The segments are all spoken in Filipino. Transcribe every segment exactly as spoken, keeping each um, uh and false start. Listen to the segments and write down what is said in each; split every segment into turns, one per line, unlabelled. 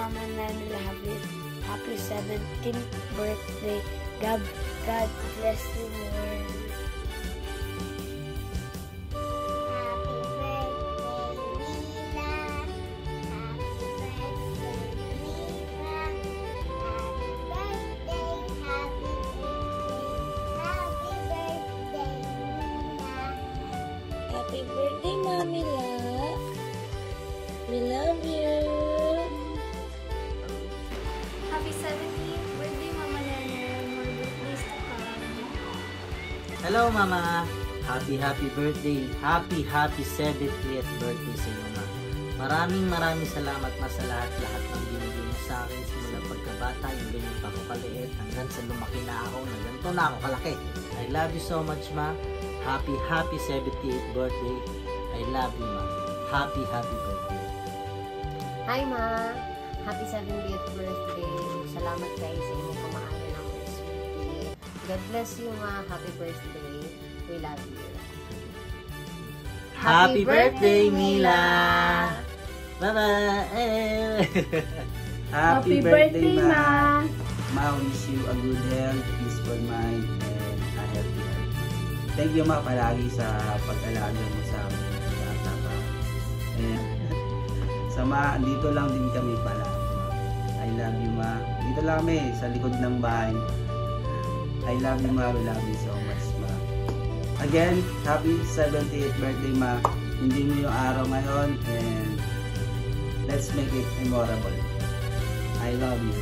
Mama Nanel happy, happy seventeenth birthday. God, God bless you more.
Happy birthday, Mami La. We love you.
Happy seventeenth birthday, Mama Nanel. More birthdays to come.
Hello, Mama. Happy, happy birthday. Happy, happy seventieth birthday sa iyo, Ma. Maraming maraming salamat, Ma, sa lahat-lahat ng binigay mo sa akin simula pagkabata, yung ganyan pa ako kaliit, hanggang sa lumaki na ako, na ganito na ako kalaki. I love you so much, Ma. Happy, happy seventieth birthday. I love you, Ma. Happy, happy birthday.
Hi, Ma. Happy seventieth birthday. Salamat kayo sa inyong kamaanan ng sweetie. God bless you, Ma. Happy birthday. We love you.
Happy, happy birthday, Mila! Bye-bye!
Happy birthday, Ma! Ma, wish you a good health, peaceful mind, and a healthy heart. Thank you, Ma, palagi sa pag-alaga mo sa amin. Sa pa. And sa Ma, dito lang din kami pala. I love you, Ma. Dito lang kami, sa likod ng bahay. I love you, Ma. We love you so much, Ma. Again, happy seventieth birthday, Ma. Hindi mo yung araw ngayon, and let's make it memorable. I love you.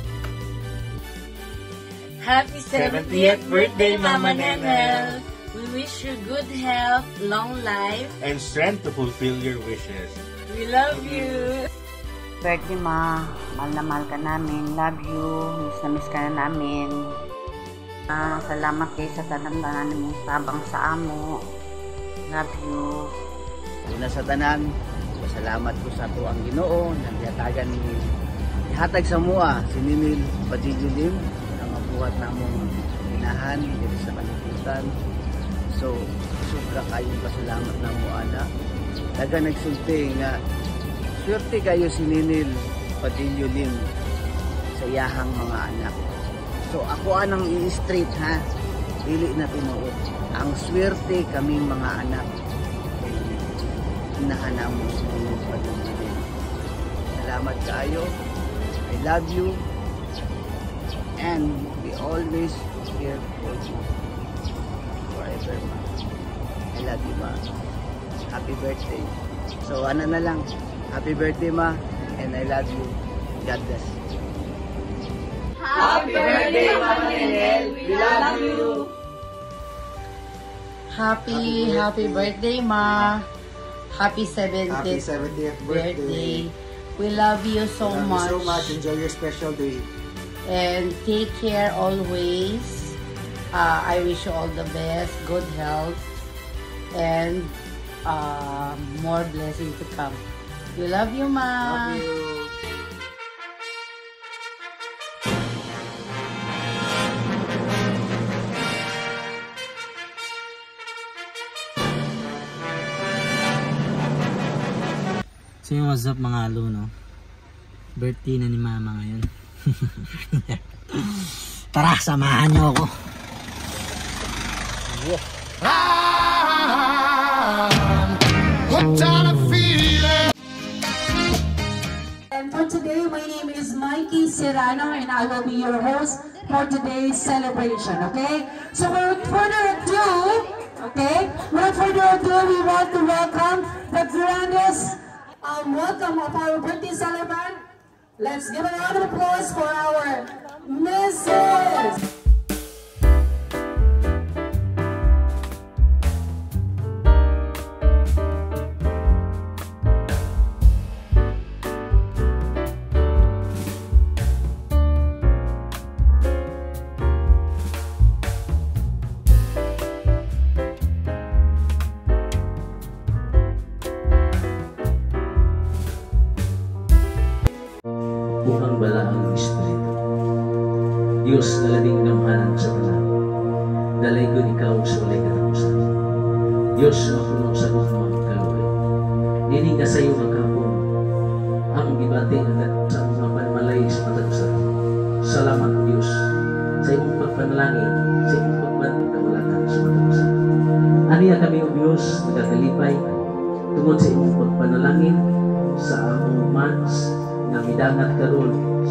Happy seventieth birthday, Mama Nanel. We wish you good health, long life,
and strength to fulfill your wishes.
We love you.
Birthday, Ma. Mahal na mahal ka namin. Love you. Miss na miss ka na namin. Uh, salamat kayo sa tanan-tanan mong tabang sa amo. Love you.
Una sa tanan, salamat ko sa tuwang Ginoo nang yatagan ni ihatag sa mua si Ninil Padijulim ang mabuhat namong inahan dito sa kalibutan. So, sobra kayong pasalamat na mo, ana. Daga nagsulti nga swerte kayo si Ninil Padijulim sa iyahang mga anak. So, ako anang i-straight, ha? Dili na tinuod. Ang swerte kaming mga anak. Inahanap mo si Ninil Padijulim. Salamat kayo. I love you. And we always here for you. Forever, Ma. I love you, Ma. Happy birthday. So, ano na lang. Happy birthday, Ma. And I love you. God bless.
Happy birthday, Mama Nanel. We love you.
Happy, happy birthday, Ma. Happy seventieth,
Happy seventieth birthday.
birthday. We love you so
love
much.
You so much. Enjoy your special day.
And take care always. Uh, I wish you all the best, good health, and uh, more blessings to come. We love you, Ma.
Love you.
So yung what's up mga alo, no? Birthday na ni Mama ngayon. Tara, samahan niyo ako.
And for today, my name is Mikey Serrano and I will be your host for today's celebration, okay? So without further ado, okay, without further ado, we want to welcome the grandest um, welcome of our birthday celebrant. Let's give a round of applause for our Missus
Bukang balaang Espiritu. Diyos na labing gamhanan sa tanan, dalay ko ikaw sa walay katapusan. Diyos na puno sa mga kaluhay. Dining ka sa iyo magkapon, ang gibating hanggang sa mga salamat o Diyos sa imong pagpanalangin, sa imong pagpanagkawalakan sa mga. Aniya kami o Diyos, nagakalipay, tungod sa imong pagpanalangin sa among mans nga midangat karon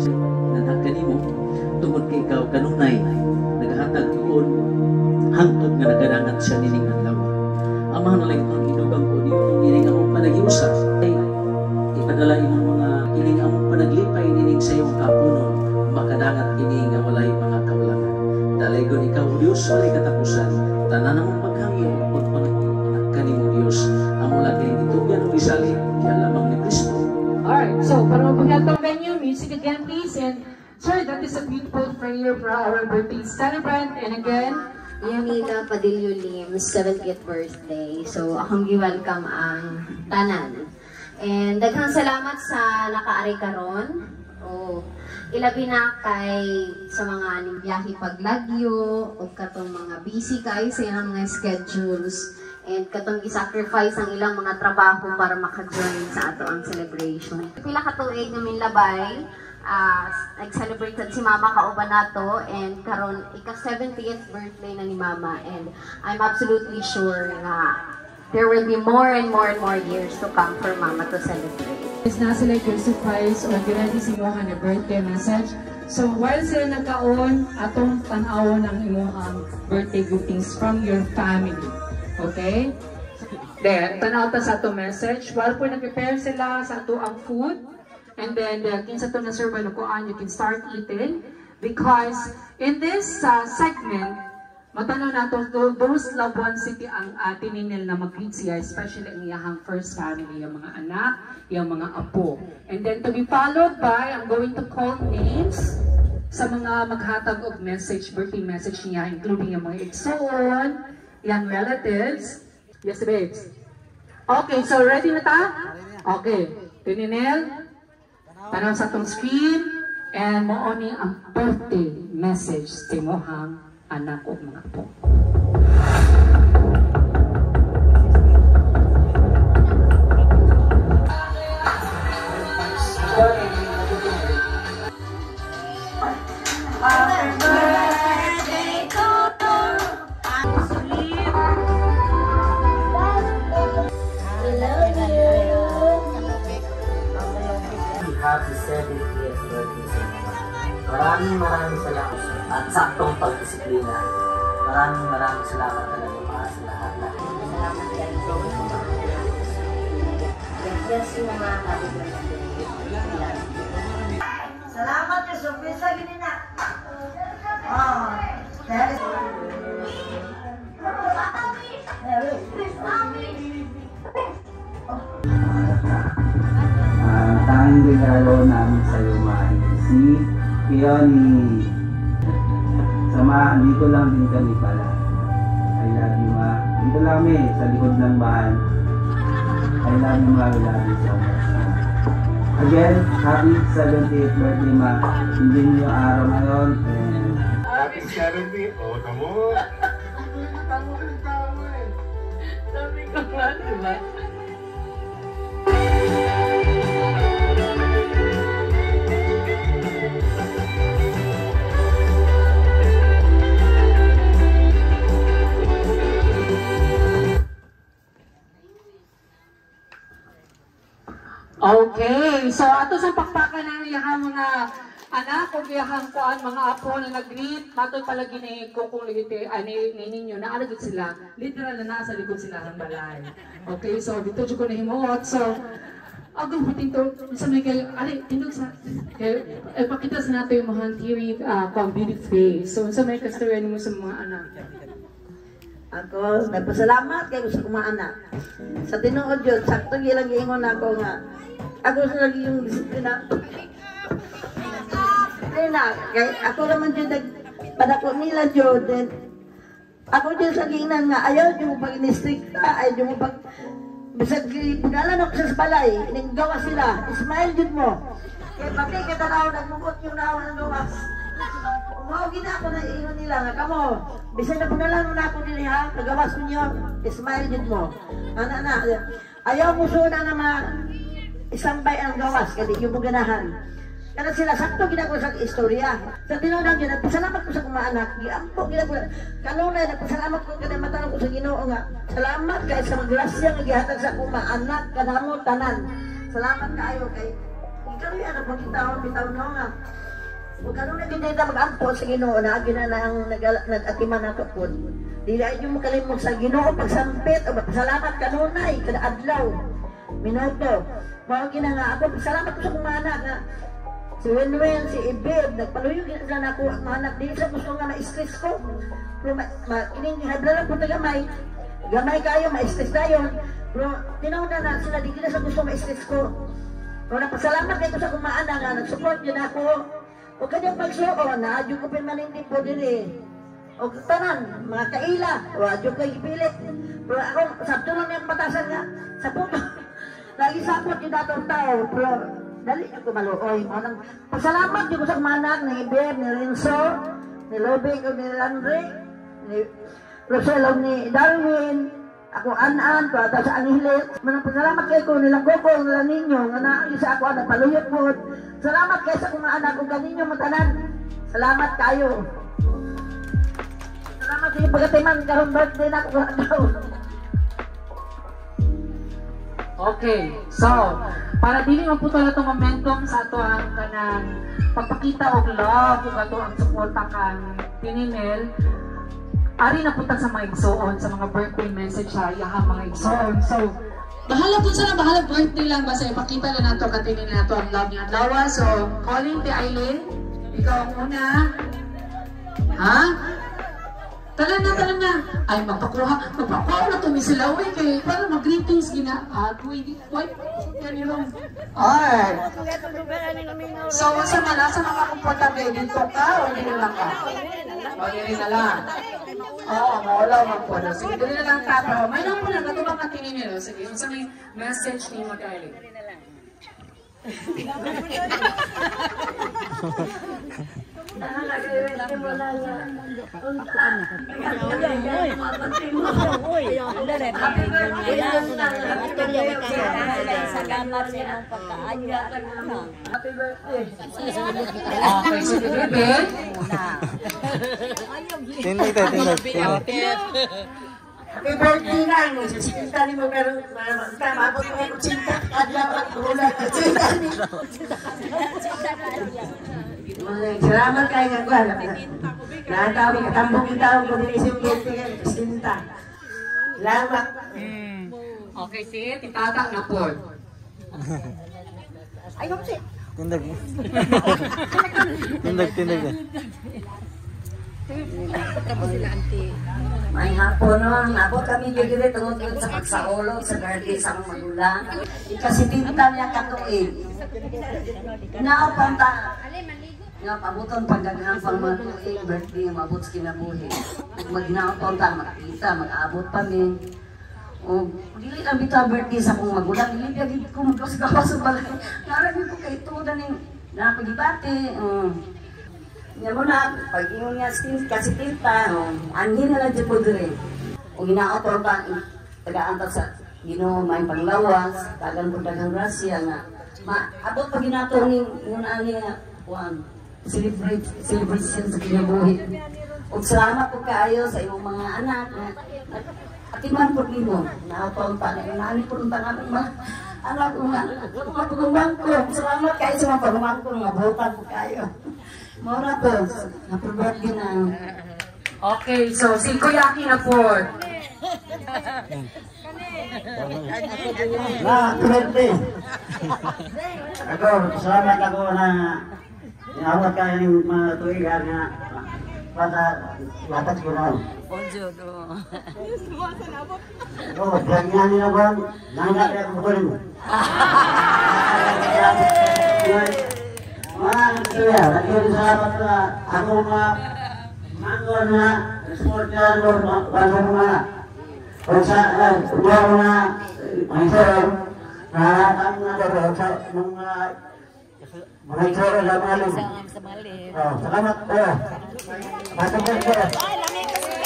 nga kanimo tungod kay ikaw kanunay nagahatag tuon hangtod nga nagadangat siya nining adlaw. Amahan na lang itong inugang ko dito ining among panagiusa ay ipadala imong mga ining among panaglipay nining sa iyong kapunon makadangat kini nga walay mga kawalangan. Dalaygon ikaw Dios walay katapusan tanan among paghangyo ug pagpanagkanimo kanimo Dios amo lagi itugan ug isali diha lamang ni Kristo.
Alright, so para mabuhat ang venue, music again please, and sir, that is a beautiful prayer for our birthday celebrant, and again,
Yanita Padillo Lim's seventieth birthday. So, akong gi-welcome ang tanan. And daghang salamat sa nakaari karon. Oh, ilabi na kay sa mga nimbiyahe paglagyo o katong mga busy kay sa ilang mga schedules and katong i-sacrifice ang ilang mga trabaho para maka-join sa ato ang celebration. Pila ka tuig namin labay, uh, nag-celebrate si Mama kauban nato, and karon ika-seventieth birthday na ni Mama, and I'm absolutely sure na there will be more and more and more years to come for Mama to celebrate.
Is na sila surprise o ginadi si Johan na birthday message. So while sila nagkaon, atong tan-awon ang imuhang birthday greetings from your family. Okay? Then, tanaw ta sa ato message. While po nag-prepare sila sa ato ang food, and then, uh, kinsa to na serve nukuan, you can start eating. Because in this uh, segment, matanaw na to, those loved ones siti ang uh, tininil na mag-greet siya, especially ang iyahang first family, yung mga anak, yung mga apo. And then to be followed by, I'm going to call names sa mga maghatag og message, birthday message niya, including yung mga igsoon, young relatives. Yes, babes. Okay, so ready na ta? Okay. Tininil, tanaw sa tong screen, and maoni ang birthday message sa imohang anak o mga po.
Happy birthday to
Happy seventieth birthday sa inyo. Maraming maraming salamat at saktong pagdisiplina. Maraming maraming salamat talaga para sa lahat-lahat.
Salamat kayo. God bless you mga happy birthday.
Salamat sa surprise gini na. Oh, that is
Ang tanging regalo namin sa iyo, Mahal, si Peony. Sama, dito lang din kami pala. I love you, Ma. Dito lang kami, sa likod ng bahay. I love you, Ma. I love you so much. Again, happy seventieth birthday, Ma. Hindi niyo yung araw ngayon. And
Happy seventieth! Oh, tamo!
Sabi ko nga, diba?
Okay, so ato sa pakpakan ng iyahang mga anak o iyahang kuan mga apo na nag-greet, mato pala gini kukong ligiti ani ninyo na alagit sila, literal na nasa likod sila ng balay. Okay, so dito jud ko na himuot. So agong huting to sa may kay ali tindog sa kay eh, pakita sa nato yung mga theory uh, kung beauty face. So sa may kastorya nimo sa mga anak.
Ako, nagpasalamat kay sa mga anak. Sa tinuod yun, sakto gilang giingon ako nga. Ako sa lagi yung disiplina. Disiplina. Kay ako naman dyan nagpadako nila dyan. Then, ako dyan sa giingnan nga, ayaw dyan mo pag inistrikta, ayaw dyan mo pag bisag punalan ako sa balay, ninggawa sila, ismail dyan mo. Kaya pati kita na ako nagmukot yung nawa ng gawas. Umawagin ako na iingon nila nga, kamo, bisan na punalan mo na ako nila ha, nagawas mo nyo, ismail dyan mo. Ana na, ayaw mo suna na ma isambay ang gawas, kasi yung mo ganahan. Karena sila sakto gina ko sa istorya. Sa tinunang gina, pasalamat ko sa mga anak. Giampo gina ko. Kanunay, nagpasalamat ko kada matanong ko sa Ginoo nga. Salamat kay sa grasya nga gihatag sa akong mga anak kanamo tanan. Salamat kaayo kay ikaw yan ang pagkitaon bitaw no nga. Kung kanunay gina ta magampo sa Ginoo na gina nang nag-atiman ako po. Dili ay mo kalimot sa Ginoo pagsampit o pasalamat kanunay kada adlaw. Minuto. Mao gina nga ako pasalamat ko sa akong mga anak nga. Si Winwin, si Ibib, nagpaluyog sila na ako, mga anak, di sa gusto nga ma-stress ko. Pero kining hibla lang po na gamay, gamay kayo, ma-stress na yun. Pero tinauna na sila, di kina sa gusto ma-stress ko. Pero napasalamat kayo sa kumaana nga, nag-support yun ako. O kanyang pagsuon, na adyo ko pinmanindi po din eh. O tanan, mga kaila, o adyo ko ipilit. Pero ako, sabto lang yung batasan nga, sa puto. Lagi sapot yung datong tao, pero dali ko maluoy. Pasalamat ko sa kumanak ni Ibeb, ni Renzo, ni Lobek, ni Landry, ni Rosel, ni Darwin, ako Anan, ko ata sa Angeles. Manang pasalamat kayo ko nilang Coco, nilang ninyo, nga naisa ako na paluyot po. Salamat kayo sa mga anak kong kaninyo matanan. Salamat kayo. Salamat kayo pagkatiman, karong birthday na ako daw.
Okay, so, para dili man po ito itong momentum sa ito ang kanang pagpakita og love ug ato ang suporta kang Tininel, ari na punta sa mga igsoon, sa mga birthday message sa iyahang mga igsoon. So, bahala po sa na, bahala birthday lang, basta ipakita lang nato ka Tininel nato ang love niya at lawa. So, calling ti Aileen, ikaw ang una. Ha? Tala na, tala na. Ay, magpakuha. Magpakuha na ito ni sila. Uy, kay, para mag-greetings gina. At, uy, uy, yan yun. Ay. So, sa mana, sa mga komportable, dito ka o hindi na lang ka? O, hindi na lang. Oo, mawala man po. Sige, dili na lang ka. Pero may lang po lang, ito bang katinin nila? Sige, sa may message ni Magkaili.
Salamat sa imong pagkaanya. Happy birthday.
Okay, sige, bebe.
Tindig tayo, tindig.
Happy birthday lang. Sinta ni mo pero mabot mo yung cinta. Adlaw at ulan at cinta ni. Salamat kayo nga ko. Nakatawi, katambong yung tao ko din isip yung cinta. Salamat.
Okay, sige, titata na po.
Ay, kung si.
Tindig. Tindig, tindig.
May hapon nun, ako kami gigiri tungod sa pagsaulog sa garden sa mga magulang. Ikasitinta niya katuig. Naapanta. Nga pabuton pagdagang pang mga tuig, birthday, mabot sa kinabuhi. Magnaapon ta, makita, mag-abot pa min. O, dili lang bito ang birthday sa akong magulang. Dili lang ko magkasagawa sa balay. Narabi ko kay ito na ning nakapagibate. Nga mo na, pag ingon nga kasi tinta, anhin na lang dyan po dire. O ginaator pa, tagaan sa Ginoo may panglawas, tagan po dagang grasya nga. Maabot pa ginato ni yung ani nga, kuan, celebrate, celebration sa kinabuhi. O salamat po kaayo sa imong mga anak. Atiman po nimo, naapon pa na yung nani po ng tangamang mga anak ko nga, mga pagumang ko. Salamat kayo sa mga pagumang ko, mga butan po kayo. Mora po, napurbat din ang...
Okay, so si Kuya Aki na po.
Na, birthday. Ako, salamat ako na inawat kayo ng mga tuwigan na para latas ko na.
Bonjour, do.
Ako, ganyan nila ba? Nangat na ako rin. Mga nagsuya, nagsuya sa ako mga manggo na sport na bago mga o sa mga mga isoro na ang mga sa mga mga isoro na maling. Oh, salamat po. Matapos po.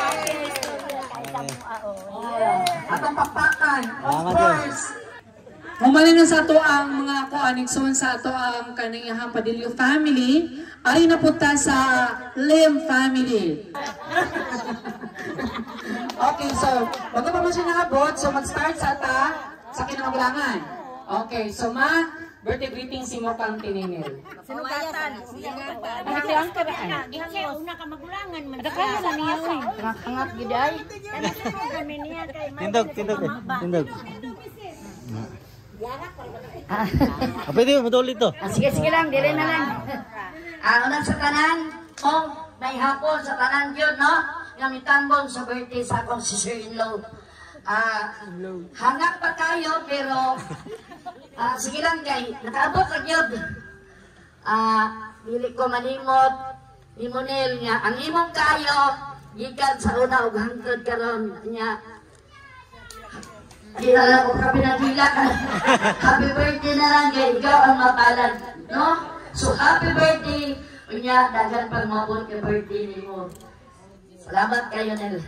At ang pakpakan, of course. Mumali na sa ato ang mga kuanigson sa ato ang kaniyahang Padillo family. Ari na punta sa Lim family. Okay, so, bago pa mo siya nakabot, so mag-start sa ata sa kinamaglangan. Okay, so ma, birthday greeting si mo kang tiningil.
Sinugatan. Sinugatan.
Bakit ang karaan?
Kasi una ka magulangan.
Ada ka na niya, uy.
Hangat giday. Kami niya kay
Tindog, tindog, tindog. Ah, pwede mo matuloy to.
Ah, sige, sige lang, dire na lang. Ah, unang sa tanan, kung may hapon sa tanan yun, no? Ngamitambong sa birthday sa akong sister-in-law. Ah, hangak pa kayo, pero ah, sige lang kay, nakaabot lang yun. Ah, dili ko manimot, imonil nga, ang imong kayo, gikan sa una ug hangtod karon niya. Di na lang ko ka pinagila ka. Happy birthday na lang kay ikaw ang mapalad, no? So happy birthday, unya dagan pang mabot ka birthday nimo. Salamat kayo Nel.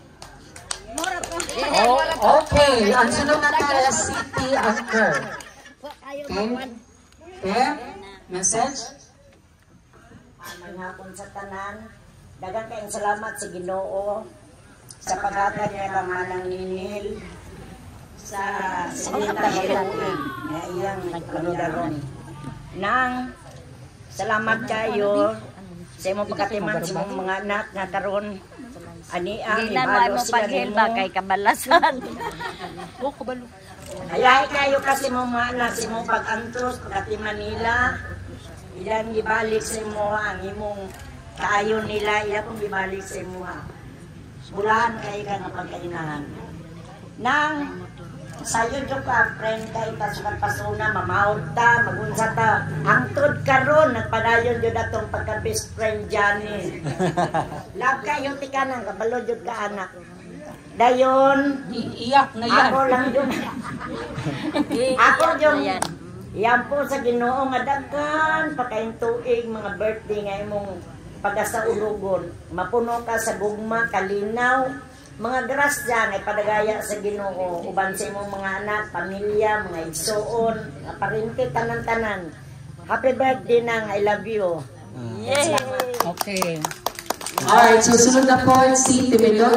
Oh, okay, ang sunod na tayo City Anchor. Okay? Okay? Message?
Manghapon sa tanan, dagan kayong salamat sa Ginoo sa paghatag niya ng manang ninil sa sinita hiluin na iyang kanudaron. Nang salamat kayo sa imong pagkatiman sa imong mga anak na karon ani ang ibalo sila nimo
kay kabalasan.
Oh, kabalo. Ayahay kayo kasi mo mga anak sa imong pag-antros pagkatiman nila. Ilang ibalik sa imo ang imong kaayon nila, ilang kong ibalik sa imo. Bulahan kayo ka ng pagkainahan. Nang sayo jo ka, friend ka, itasukan pasuna, mamahod ta, magunsa ta. Hangtod karon nagpadayon jud atong pagka-best friend Johnny. Love kayo tikanan, kabalo jud ka anak. Dayon,
iyak na yan.
Ako lang jud. Ako jud. Yan po sa Ginoo nga daghan pagkain tuig mga birthday nga imong pagasaulugon. Mapuno ka sa gugma, kalinaw, mga grasya nga ipadagaya sa Ginoo uban sa imong mga anak, pamilya, mga igsoon, parinti tanan-tanan. Happy birthday nang I love you.
Yay! Okay. Alright, so sunod na po si Timilo.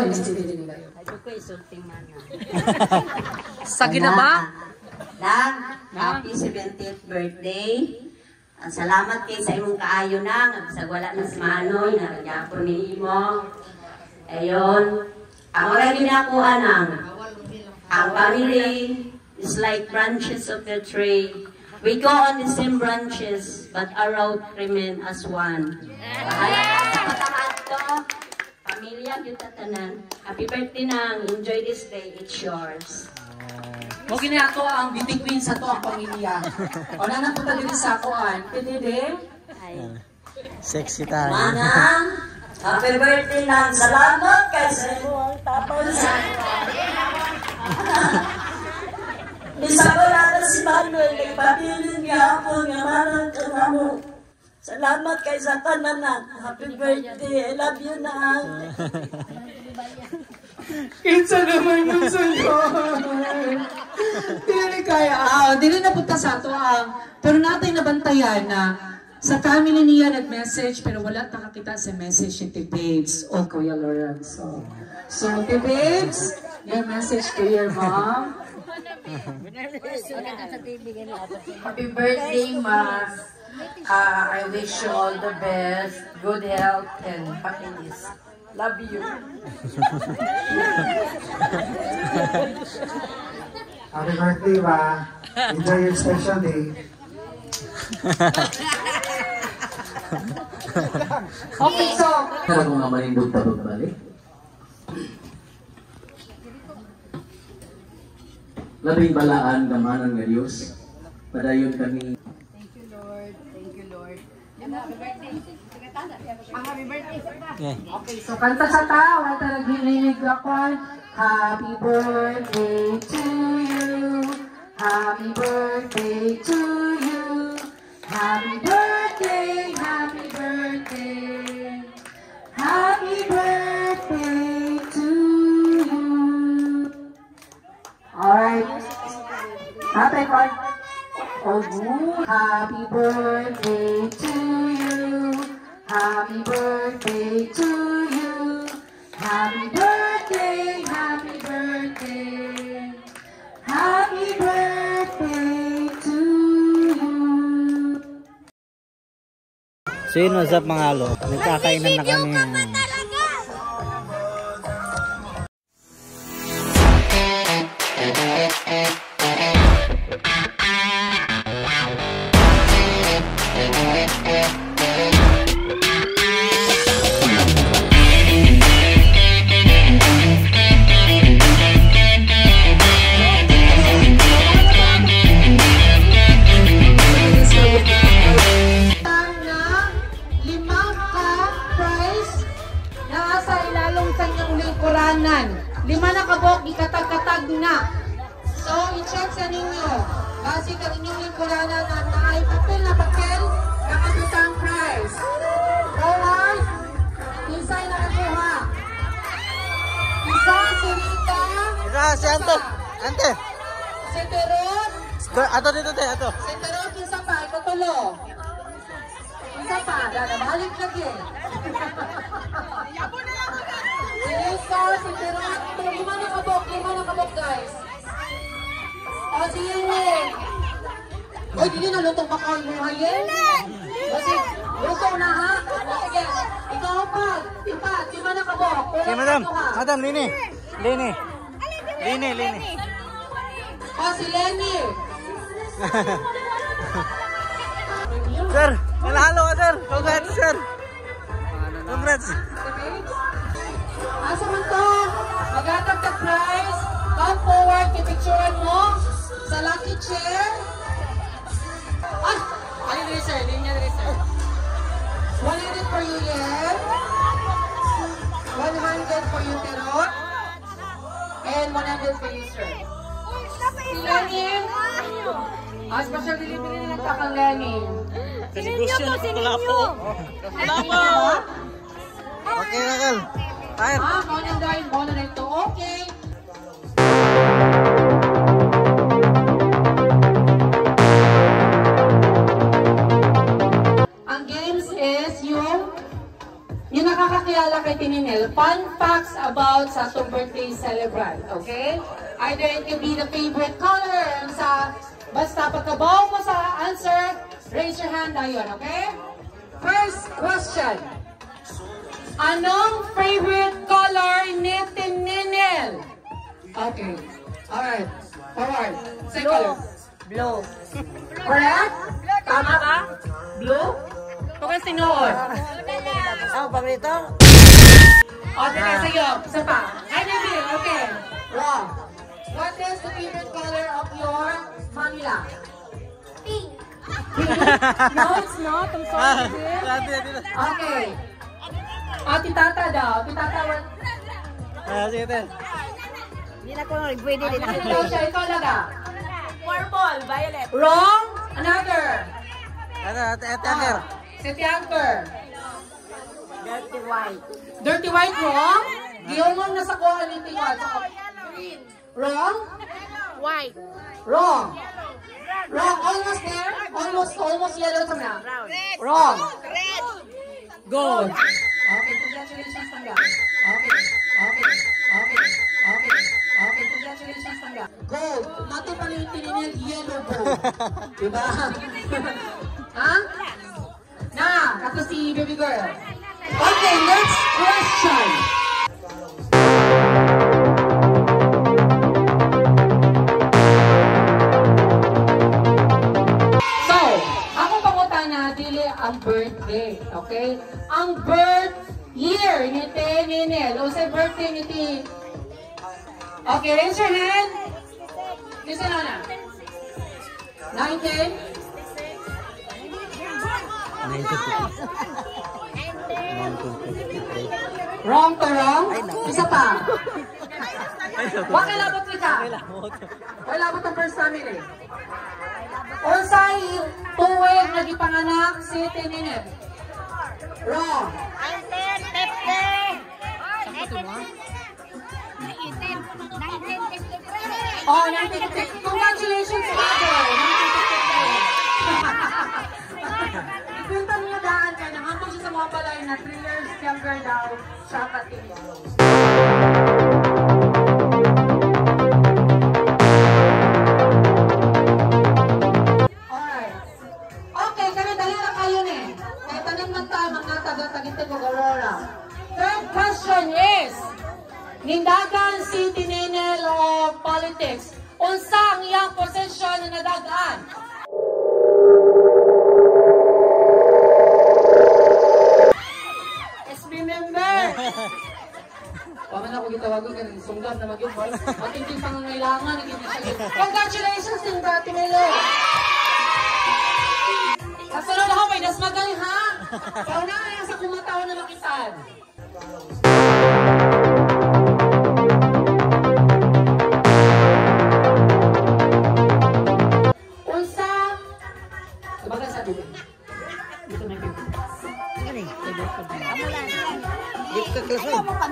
Sa ginaba?
Lang, happy seventieth birthday. Ang salamat kay sa imong kaayo na, sa wala na si Manoy, na nagyapon ni Imo. Ayon, ang oray ginakuha nang, ang family is like branches of the tree. We go on the same branches, but our route remain as one. Bahala sa patahan to, pamilya kita tanan. Happy birthday nang, enjoy this day, it's yours.
Mo gini ako ang beauty queen sa to ang pamilya. O na napunta dito sa akoan. Pwede
Sexy tayo.
Manang, happy birthday nang salamat kay sa imong tapon sa Bisa ko na si Manuel, nagpabilin niya ako nga manang kanamo. Salamat kay sa tanan. Happy birthday, I love you nang.
Kinsa naman yung sunod. Dili kaya, ah, dili na punta sa ato ang, pero natin nabantayan na sa family niya nag-message pero wala nakakita sa message ni T-Babes o Kuya Lorenzo. So, T-Babes, your message to your mom.
Happy birthday, Ma. Uh, I wish you all the best, good health, and happiness. Love you.
Happy birthday, Ma. Enjoy your special day.
Okay, so...
Kaya kung nga malindog pa balik. Labing balaan gamanan nga Diyos. Padayon kami.
Thank you, Lord. Thank you, Lord. Happy birthday. Happy birthday.
Okay, so kanta sa tao, kanta naghilinig ako. Happy birthday to you. Happy birthday to you. Happy birthday, happy birthday. Happy birthday to you. Alright.
Happy birthday.
Oh, good. Happy birthday to you. Happy birthday to you. Happy birthday, happy birthday. Happy birthday to you.
So yun, what's up mga lo? Nagkakainan na kami.
Lima na kabok, ikatag-katag na. So, i-check sa ninyo. Base ka inyong lingkuranan na naay papel na papel na kapitang prize. Forward, insay na nakuha. Isa, si Rita.
Isa, si Ante. Ante.
Si Terot.
Ato dito, te, ato.
Si Terot, isa pa, ikutulo. Isa pa, dada, balik lagi. Si Lisa, si Terot. Lima na kabok, lima na kabok, guys. O, si Yene. Oy, hindi na lutong baka mo hayin. Kasi, lutong na ha. Sige, ikaw pa. Ipat, lima na kabok.
Si madam, madam, Lini. Lini. Lini, Lini.
O, si Lenny.
Sir, nalalo ka, sir. Congrats, sir. Congrats.
Asa man to? Magatag ka prize. Come forward, kipicturean mo sa lucky chair. Ah! Ano rin, sir? Linya rin, sir. one hundred for you, Yen. one hundred for you, Terot. And one hundred for you, sir. Si Lenin. Ah, special delivery na nagtakang Lenin.
Sinigyo to, sinigyo. Wala po. Okay, Nakal. Tayo.
Ah, mo nang dahil, mo na ito. Okay. Ang games is yung yung nakakakilala kay Tininel. Fun facts about sa itong birthday celebrant. Okay? Either it can be the favorite color. Sa, basta pagkabaw mo sa answer, raise your hand na yun. Okay? First question. Anong favorite color ni Tininel? Okay. Alright. Forward. Second color.
Blue.
Correct? Tama ka? Blue? Tukang sinuod.
Oh, paborito?
O, sige, sa'yo. Isa pa. I know. Okay. Wrong. What is the favorite color of your Manila?
Pink.
No, it's not. I'm sorry. Okay. Ah, titata daw. Titata.
Ah, sige, te.
Hindi na ko pwede din.
Ikaw siya. Ikaw laga.
Purple, violet.
Wrong. Another.
Ano, ate, ate, ate.
Si Tianker.
Dirty white.
Dirty white wrong? Giyomong nasa kuha ni Tingwal.
Green.
Wrong?
White.
Wrong. Wrong. Almost there. Almost, almost yellow to na. Wrong.
Red.
Gold. Okay, congratulations, Tangga. Okay, okay, okay, okay, okay, congratulations, Tangga. Gold. Mati pa rin yung tininil, yellow gold. Diba? Ha? Na, kato si baby girl. Okay, next question. So, ako pangutan na dili ang birthday, okay? Ang birth year ni Tininel. O say birthday ni Ti. Okay, raise your hand. Listen na na. nineteen? Wrong to wrong? Isa pa. Wala labot ka. Wala labot ang first namin eh. Unsay tuweg nagipanganak si Tininel? Wrong.
nineteen fifty. nineteen fifty. nineteen fifty-three.
Oh, nang titik. Congratulations, Mother. Nang titik ko. Ipunta niya daan ka. Nangantong siya sa mga balay na three years younger daw sa katingin. Alright. Okay, kami dali na kayo ni. Kaya tanong man tayo mga taga-tagitin ko Aurora. Third question is, Nindagan City Ninel of Politics. Unsa ang iyang posisyon na nadagaan? S B member. Paman ako gitawagan ka ng sunggat na mag-ibal. Matinding pangangailangan. Congratulations, Ninda Tinelo. Kasunod ako, may dasmagal ha? Pauna nga sa kumataw na makitan. Unsa? Sabaga sa dulo. Dito na yung
Dito ka klaso.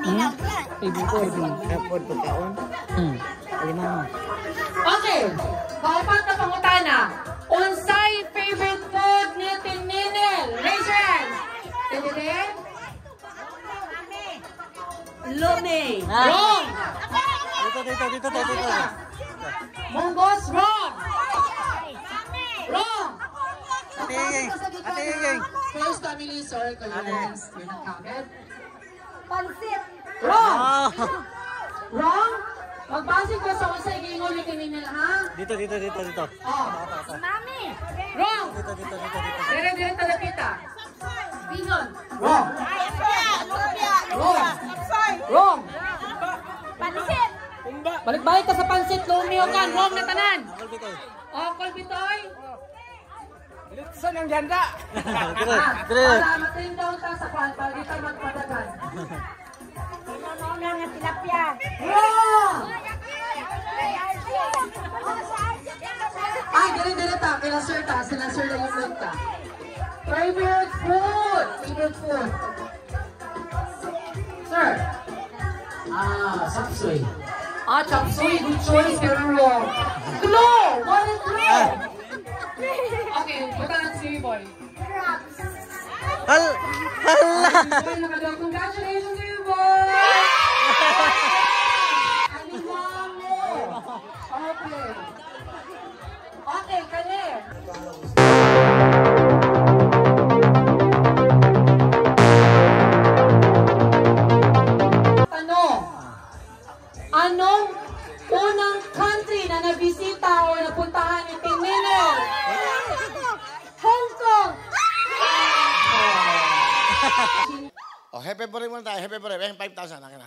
Kapod po kaon. Alimango.
Okay. Kaupat na pangutana. Unsay favorite food ni Tinninel? Raise your hands. Tinninel? Lumi. Wrong.
Dito, dito, dito, dito, dito.
Munggos, wrong. Wrong.
Ate Yeng, Ate Yeng.
First family, sorry, colleagues. You're not counted.
Pansit.
Wrong. Wrong? Magbasig ka sa unsay gingon ni Tinninel, ha?
Dito, dito, dito, dito.
Oh.
Mami.
Wrong.
Dito, dito, dito, dito.
Dire, dire, talapita. Bingon.
Wrong.
Wrong. Wrong.
Pansit.
Balik-balik ka sa pansit, lumio ka. Wrong na tanan.
Kolbitoy.
Oh, Kolbitoy.
Saan ang ganda? Dire,
Ah,
dire.
salamat rin daw ta sa kwan para di tayo magpadagan.
Mamauna nga tilapia.
Wrong. Ay, dire-dire ta. Kila sir ta. Sila sir na yung look ta. Favorite food. Favorite food. Sir.
Ah, sapsoy.
Ah, chop suey. Good choice. Pero wrong. Glow. What is glow? Okay, buta na si boy.
Hal, hala.
Congratulations to you, boy! Alimango! Okay. Okay, kani. Tanong. Anong unang country na nabisita o napuntahan ni Tinninel? Hong Kong!
Oh, happy birthday muna tayo. Happy birthday. May five thousand. Akin na.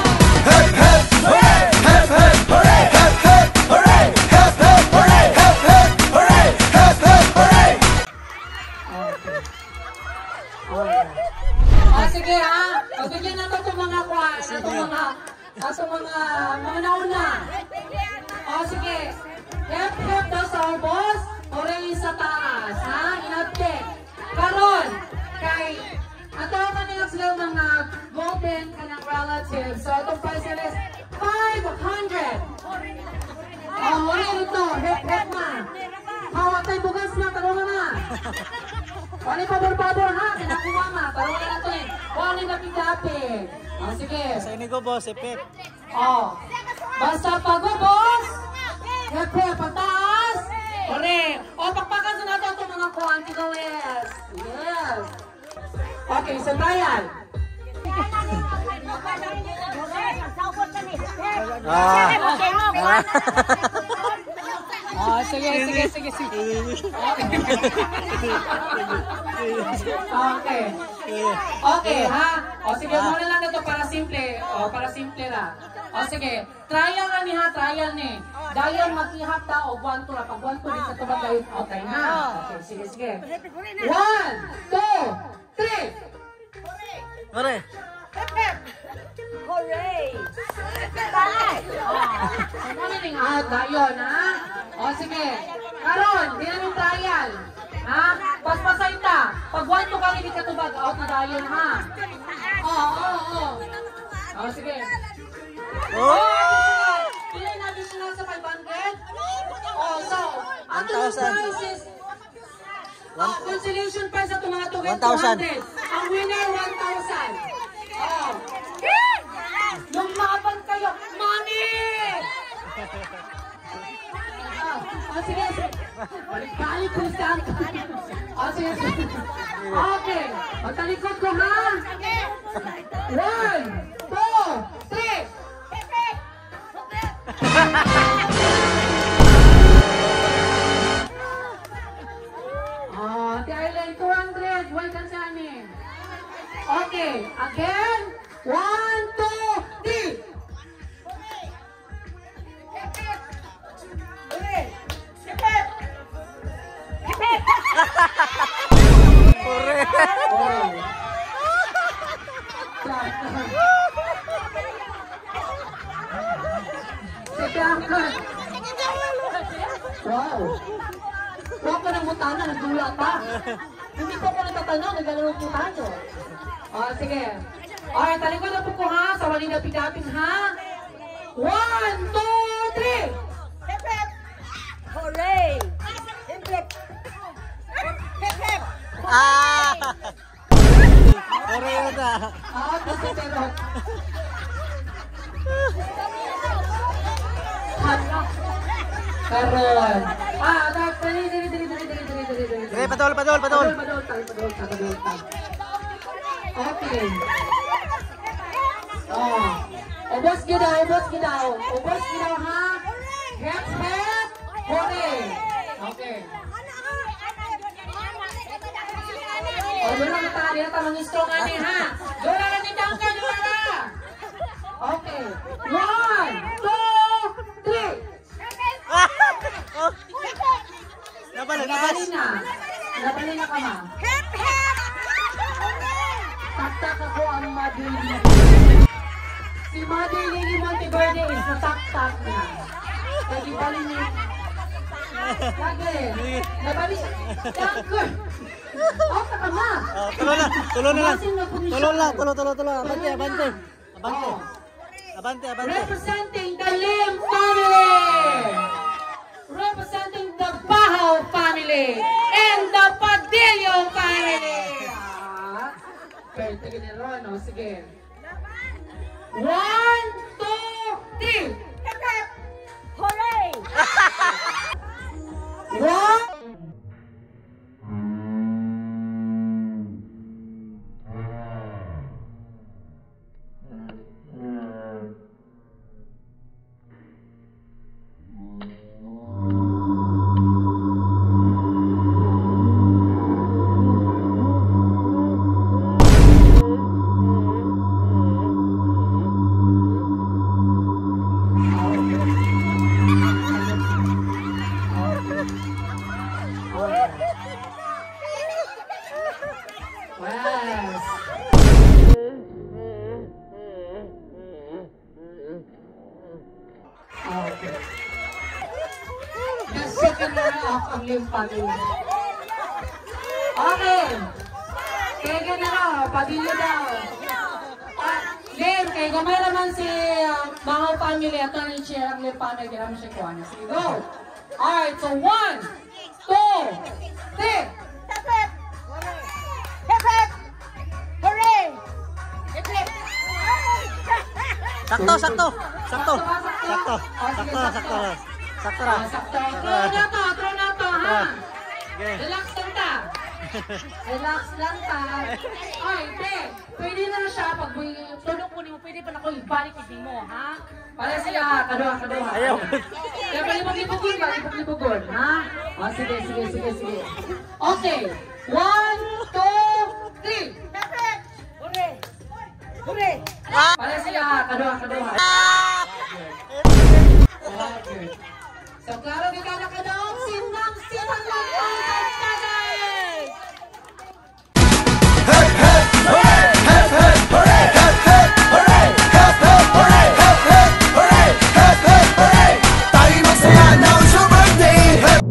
Ah, sige ha. Pagbigyan na ito itong mga kwan. Itong mga, itong mga, mga nauna. Oh, sige. Hep, hep daw sa boss. Oray sa taas. Ha? Inapte. Karon, kay ato kanila sila mga golden kanang relatives. So, itong price is five hundred. Oh, wala ito. Hep, hep ma. Hawak tayo bugas na. Tarungan na. Wala pabor-pabor ha. Kinakuha ma. Tarungan na ito eh. Wala napit-apit. Oh, sige.
Sa ini ko, boss, epek.
Oh. Basta pag-boss. Hep, hep, pataas. Ore. O, pakpakan sa natin itong mga quantities. Yes. Okay, so trial. Ah, sige, sige, sige, sige. Okay. Okay, ha? O, sige, muna lang na ito para simple. O, para simple lang. O, sige. Trial na ni ha, trial ni. Dayon mag-ihap ta o one to na. Pag one to, di sa tubag dayon. Okay, ha? Okay, sige, sige. One, two, three.
Hore.
Hooray! Bye!
Ano na ning out dayon, ha? O, sige. Karon, di namin trial. Ha? Paspasay ta. Pag one to kang hindi katubag, out na dayon, ha? Oo, oo, oo. O, sige. Oh! Ilan na additional sa five hundred? Oh, so, ato ng prize is oh, consolation prize at mga tugat two hundred. Ang winner, one thousand. Oh. Lumaban kayo. Money! Oh, sige, sige. Balik-balik ko sa oh, sige, sige. Okay. Magtalikod ko, ha? One, two, three. Oh, Ate Arlene, two hundred. Welcome sa amin. Okay. Again. One, two, three. Wow. Wow ka ng mutana, nagdula pa. Hindi po ko natatanong, naglalaro po tayo. O, sige. Alright, talikod na po ko ha, sa wali na pidapin ha. One, two, three. Hip hip. Hooray. Hip hip. Hip hip.
Ah! Hooray na.
Ah, kasi pero. Karon. Ah, atak, dali, dali, dali, dali, dali, dali, dali, dali.
Sige, padol, padol, padol.
Padol, padol, padol, padol, padol. Okay. Oh. Ubos gidaw, ubos gidaw. Ubos gidaw, ha? Hep, hep, hooray. Okay. Oh, doon lang matali na tamang strong ani, ha? Doon lang natin tangka, doon lang. Okay. One, two, three.
Nabalik,
Nabali na. Nabali na ka, ma. Taktak ako ang Mother Lily. Si Mother Lily Monteverde is nataktak na. Lagi bali niya. Lagi. Nabali siya. Taktak. Oh, taka ma.
Tulo na, tulo na lang. Tulo lang, tulo, tulo, tulo. Abante, abante. Abante. Abante, abante.
Representing the Lim family. Representing the Bahaw family and the Padillo family. Ah, pero tigil ni Ron, o sige. One, two, three. Hooray! One. Okay. Kaya na raw, Padillo daw. Lim, kaya gamay naman si Bahaw family at ang i-share ang Lim family. Kaya naman siya kuha na. Sige, go. Alright, so one, two, three. Hip hip. Hip hip. Hooray. Hip hip.
Sakto, sakto. Sakto. Sakto. Sakto, sakto. Sakto na.
Sakto. Throw na to, throw na to, ha? Relax lang ta. Relax lang ta. Ay, te, pwede na siya pag tulong kunin mo, pwede pa na ko ibalik hindi mo, ha? Para sila, kaduha, kaduha.
Ayaw.
Kaya palibog-libogon ba? Libog-libogon, ha? O, sige, sige, sige, sige. Okay. One, two, three. Hooray! Hooray! Para sila, kaduha, kaduha. Okay. So, klaro kita na kadong sinang sinang lang po sa tagay!
Hep, hep, hooray! Hep, hep, hooray! Hep, hep, hooray! Hep, hep, hooray! Hep, hep, hooray! Hep, hep, hooray! Tayo masaya now it's your birthday! Hep!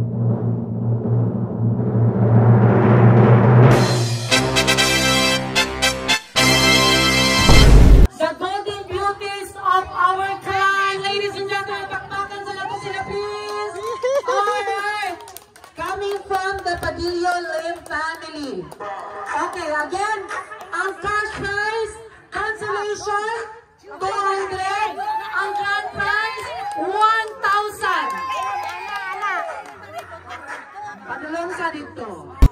The golden beauties of our clan, ladies and gentlemen, pakpakan sa lahat sila, please! Oh, Okay, again, ang cash prize, consolation, two hundred. Ang grand prize, one thousand. Padulong sa dito.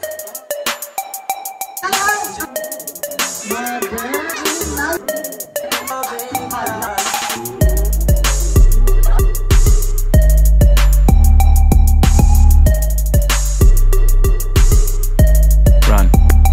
Run.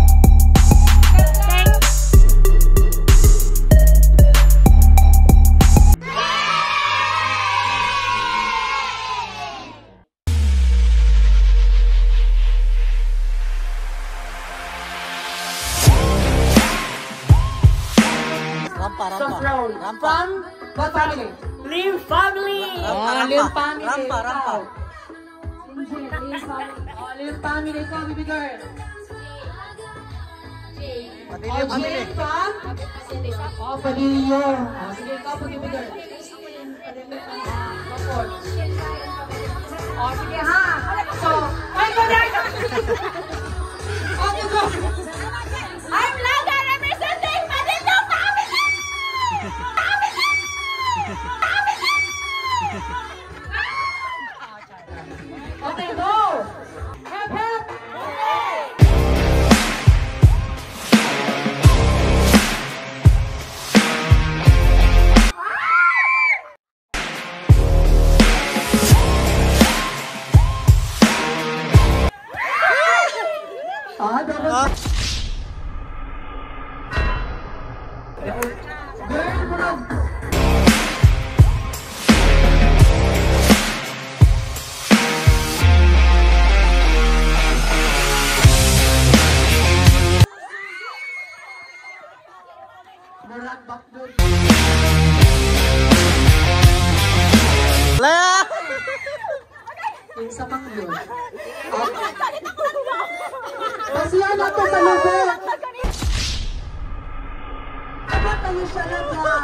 Rampa, rampa. From what family?
Lim family.
Oh, Lim family.
Rampa, rampa.
Oh, Lim family, ikaw, baby girl.
Padilyo, padilyo.
Oh, Padilyo. Oh, sige, ikaw, baby girl. Oh, sige ha. So, ay, go there. Okay, go.
I'm Laga representing Padilyo family. Family.
Okay, go. Hep, hep. Ah, dapat. Girl, murag. Murag bakdod.
La!
Yung sa mangyo. Kasi yan ako malubog. Ano tayo siya na ba?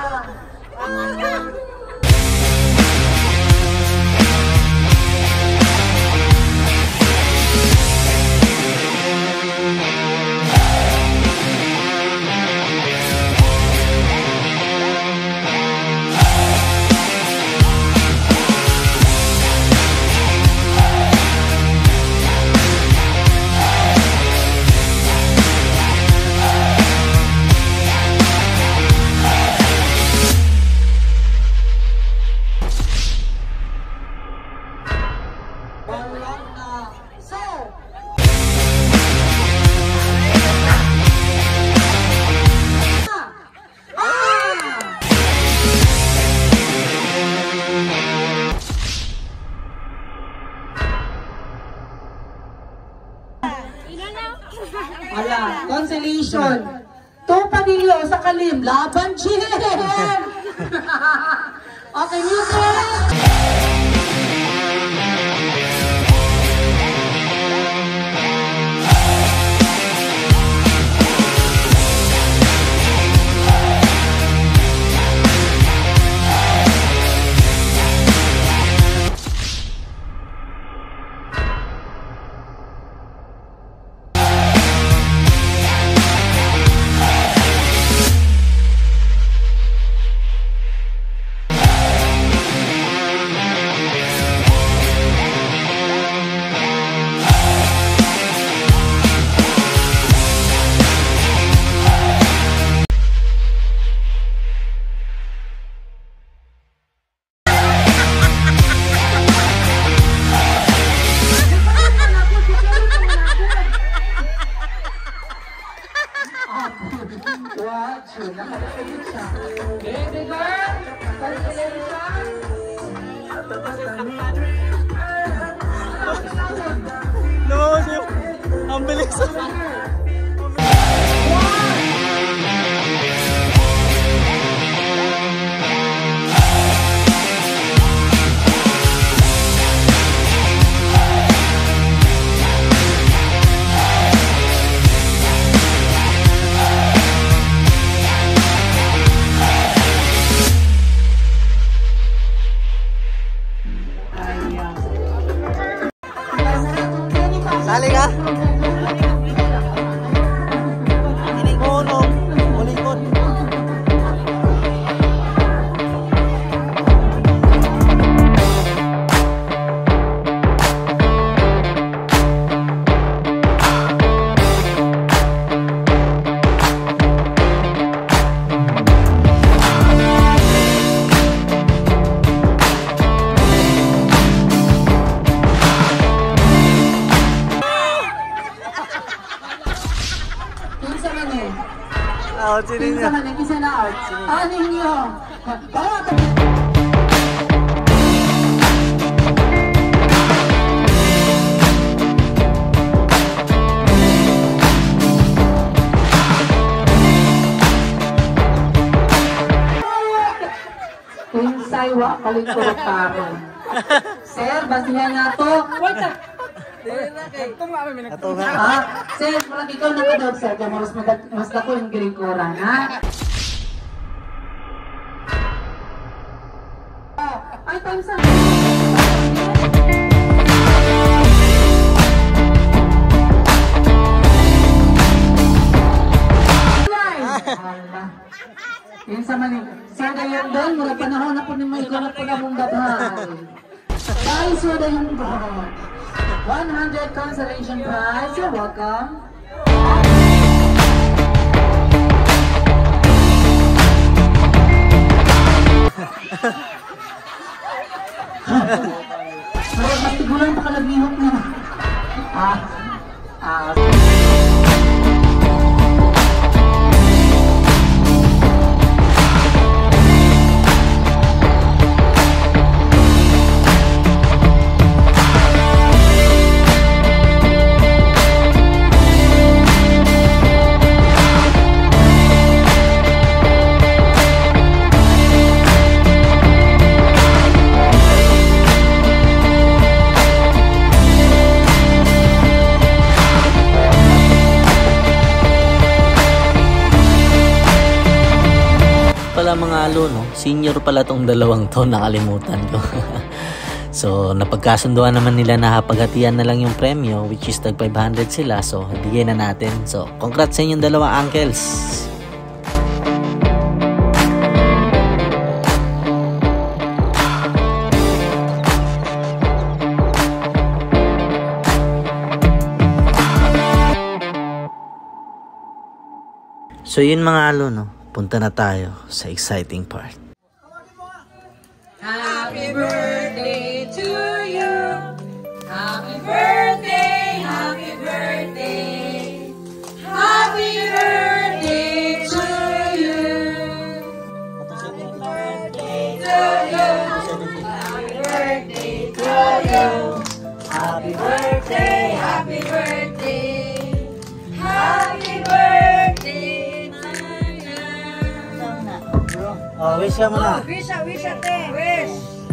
Ala, consolation. To Padilyo sa Kalim, laban Chin! Okay, music! Baby girl,
No, siya. Ang bilis. Sali ka?
mani.
Out, sino niya?
Kinsa mani, kinsa na out. Ah, ninyo. Bawa ka. Kinsay wa kalingkod karon. Sir, basihan na to. Wait na.
Ato nga.
Ah, sir, murag ikaw na kadog, sir. Kaya mas, mas dako yung giringkuran, ha? Ay, time sa... Yan sa maning. Sir, dayan doon, murag panahon na po ni may ikaw na po na mong gabay. Ay, sir, dayan doon. one hundred consolation prize. You're welcome. Mas tigulan pa kalabihok na. Ah. Ah.
Pala mga alo, no? Senior pala tong dalawang to, nakalimutan ko. So, napagkasunduan naman nila na hapaghatian na lang yung premyo, which is tag five hundred sila. So, bigay na natin. So, congrats sa inyong dalawang uncles. So, yun mga alo, no? Punta na tayo sa exciting part.
Happy birthday to you. Happy birthday, happy birthday. Happy birthday to you. Happy birthday to you. Happy birthday to you. Happy birthday, happy birthday. Happy birthday.
Oh, wish ka muna.
Oh, wish, wish ate. Wish.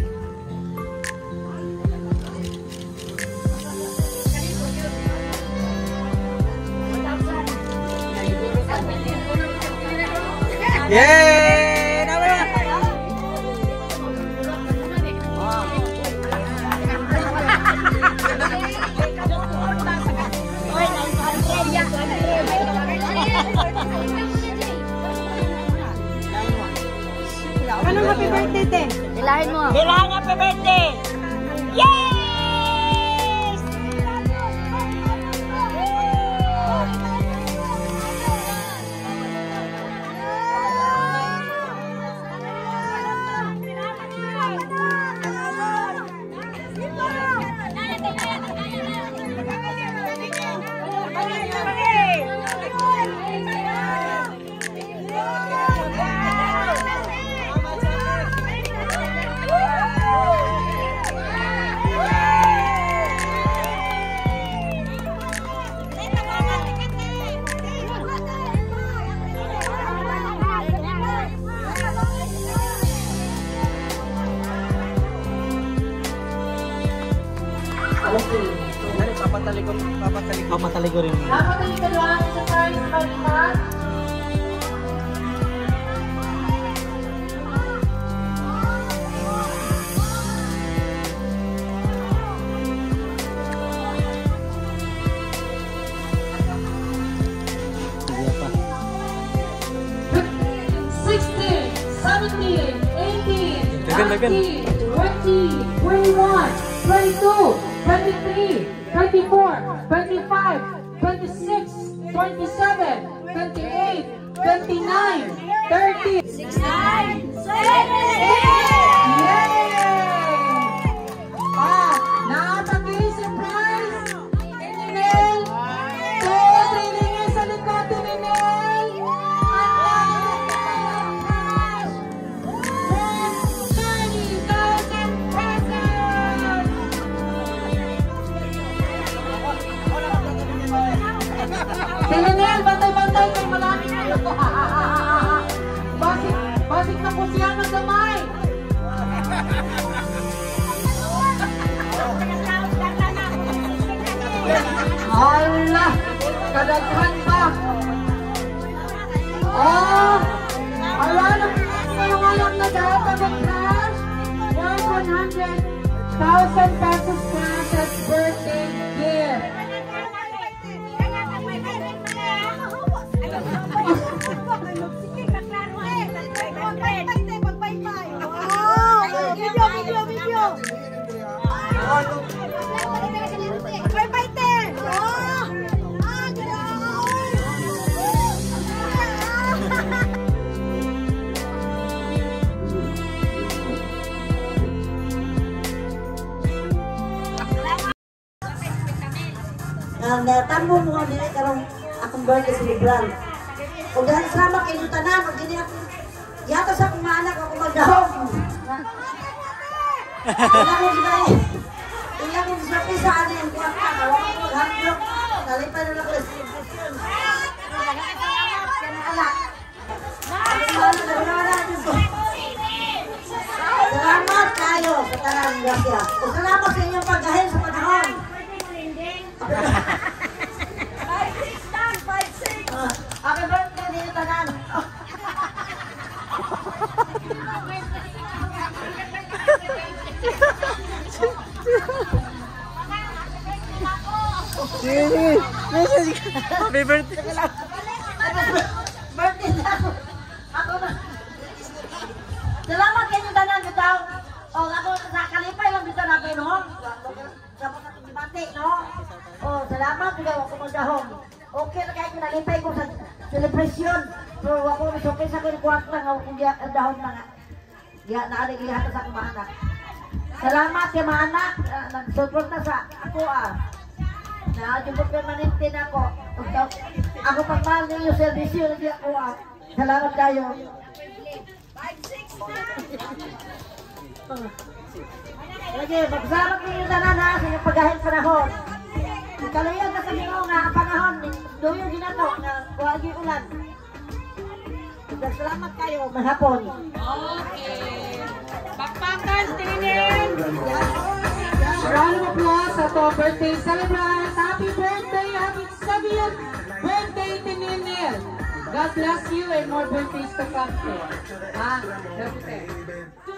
Yay!
Anong happy birthday, te? Hilahin mo.
Hilahin happy birthday! Yes!
Papatalikod, papatalikod. Papatalikod rin.
Papatalikod lang sa prize balikat. sixteen, seventeen, eighteen, nineteen, twenty, twenty-one, twenty-two, twenty-three, twenty-four, twenty-five, twenty-six, twenty-seven, twenty-eight, twenty-nine, thirty, sixty-nine, seventy! Ah, nakatagi si prize! Ninel! Two, three lingis sa likod ni Ninel! thousand pesos cash as birthday gift.
Video, video, video. Bye-bye, oh!
Nga tambo mo nga dili karong akong birthday celebration. Kung dahil sama kayo yung tanan, pag gini ako, yata sa akong mga anak ako magdahog. Wala ko ginay. Wala ko ginay sa ano yung kwarta. Wala ko mag-handlock. Nalipay na lang ko celebration. Salamat kayo sa tanan, Gracia. O salamat sa inyong pagdahil sa panahon. Happy birthday din tanan.
Sige, message ka. Happy birthday.
Birthday na ako. Ako na. Salamat kayo tanan bitaw. O ako nakalipay lang bitaw na pinong. Sa mga tibati, no? O salamat bitaw ako magdahong. Okay na kayo nalipay ko sa celebration. Pero ako nasukay sa kong kwarta nga akong dahon na nga. Diya na aling lihat sa akong mga anak. Salamat kay mga anak. Nagsupport na sa ako ah. Na-jubot permanente na ako. Ako pagmahal ninyo servisyo na di ako ah. Salamat kayo. Lagi, magsalamat ninyo tanan ha sa inyong paghahil panahon. Kaluyan na sa Ginoo nga ang panahon, duyo ginato na wagi ulan. Salamat kayo, mahapon.
Okay. Bakbakan, tingin! Round of applause sa to birthday celebrant. Happy birthday, happy seventieth birthday, Tininin. God bless you and more birthdays to come. Ah,